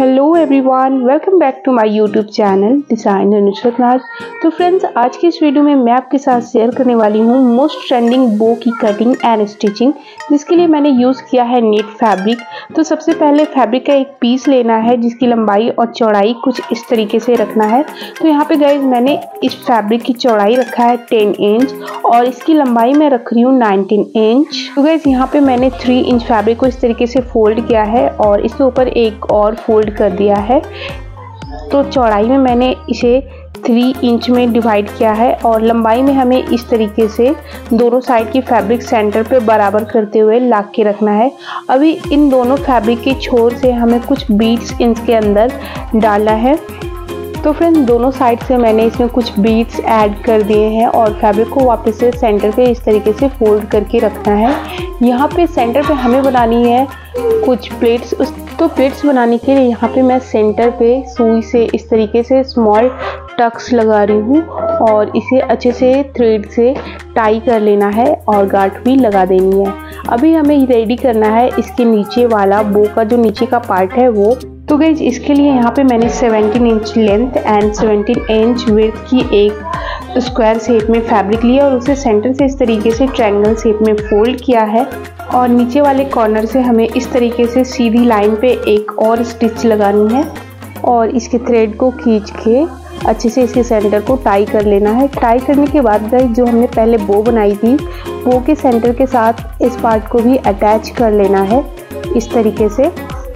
Hello everyone, welcome back to my YouTube channel designer Nusrat Naaz. तो friends, आज की इस वीडियो में मैं आपके साथ शेयर करने वाली हूँ मोस्ट ट्रेंडिंग बो की कटिंग एंड स्टिचिंग, जिसके लिए मैंने यूज़ किया है नेट फैब्रिक। तो सबसे पहले फैब्रिक का एक पीस लेना है जिसकी लंबाई और चौड़ाई कुछ इस तरीके से रखना है। तो यहाँ पे गाइज मैंने इस फैब्रिक की चौड़ाई रखा है 10 इंच और इसकी लंबाई मैं रख रही हूँ 19 इंच। तो गाइज यहाँ पे मैंने 3 इंच फैब्रिक को इस तरीके से फोल्ड किया है और इसके ऊपर एक और फोल्ड कर दिया है। तो चौड़ाई में मैंने इसे 3 इंच में डिवाइड किया है और लंबाई में हमें इस तरीके से दोनों साइड की फैब्रिक सेंटर पे बराबर करते हुए लाग के रखना है। अभी इन दोनों फैब्रिक के छोर से हमें कुछ बीड्स इसके अंदर डालना है। तो फ्रेंड्स, दोनों साइड से मैंने इसमें कुछ बीड्स ऐड कर दिए हैं और फैब्रिक को वापस से सेंटर पे इस तरीके से फोल्ड करके रखना है। यहाँ पे सेंटर पे हमें बनानी है कुछ प्लेट्स। तो प्लेट्स बनाने के लिए यहाँ पे मैं सेंटर पे सुई से इस तरीके से स्मॉल टक्स लगा रही हूँ और इसे अच्छे से थ्रेड से टाई कर लेना है और गांठ भी लगा देनी है। अभी हमें रेडी करना है इसके नीचे वाला बो का जो नीचे का पार्ट है वो। तो गाइज इसके लिए यहाँ पे मैंने 17 inch length and 17 inch width की एक स्क्वायर शेप में फैब्रिक लिया और उसे सेंटर से इस तरीके से ट्रायंगल शेप में फोल्ड किया है और नीचे वाले कॉर्नर से हमें इस तरीके से सीधी लाइन पे एक और स्टिच लगानी है और इसके थ्रेड को खींच के अच्छे से इसके सेंटर को टाई कर लेना है। टाई करने के बाद गाइज जो हमने पहले बो बनाई थी बो के सेंटर के साथ इस पार्ट को भी अटैच कर लेना है इस तरीके से।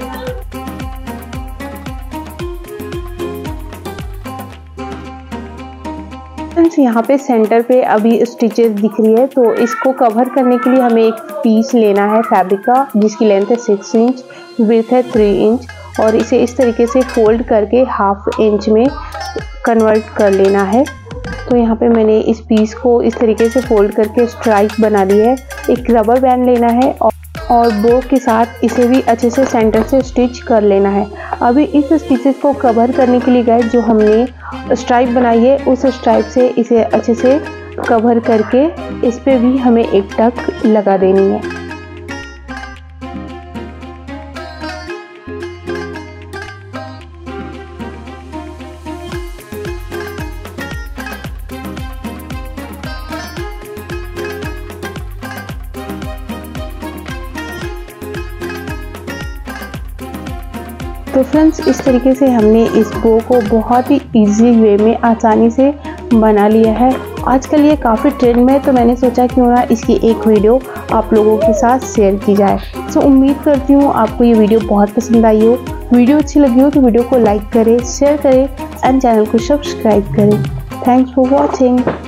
यहाँ पे सेंटर पे अभी स्टिचेस दिख रही है, तो इसको कवर करने के लिए हमें एक पीस लेना है फैब्रिक का जिसकी लेंथ है 6 इंच, विड्थ है 3 इंच और इसे इस तरीके से फोल्ड करके हाफ इंच में कन्वर्ट कर लेना है। तो यहाँ पे मैंने इस पीस को इस तरीके से फोल्ड करके स्ट्राइप बना ली है। एक रबर बैंड लेना है और बो के साथ इसे भी अच्छे से सेंटर से स्टिच कर लेना है। अभी इस स्टिचेस को कवर करने के लिए गाइस जो हमने स्ट्राइप बनाई है उस स्ट्राइप से इसे अच्छे से कवर करके इस पे भी हमें एक टक लगा देनी है। तो फ्रेंड्स, इस तरीके से हमने इस बो को बहुत ही इजी वे में आसानी से बना लिया है। आजकल ये काफ़ी ट्रेंड में है तो मैंने सोचा क्यों ना इसकी एक वीडियो आप लोगों के साथ शेयर की जाए। तो उम्मीद करती हूँ आपको ये वीडियो बहुत पसंद आई हो। वीडियो अच्छी लगी हो तो वीडियो को लाइक करें, शेयर करें एंड चैनल को सब्सक्राइब करें। Thanks for watching.